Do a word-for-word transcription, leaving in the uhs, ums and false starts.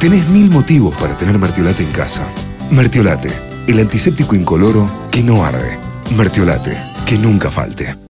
Tenés mil motivos para tener Mertiolate en casa. Mertiolate, el antiséptico incoloro que no arde. Mertiolate, que nunca falte.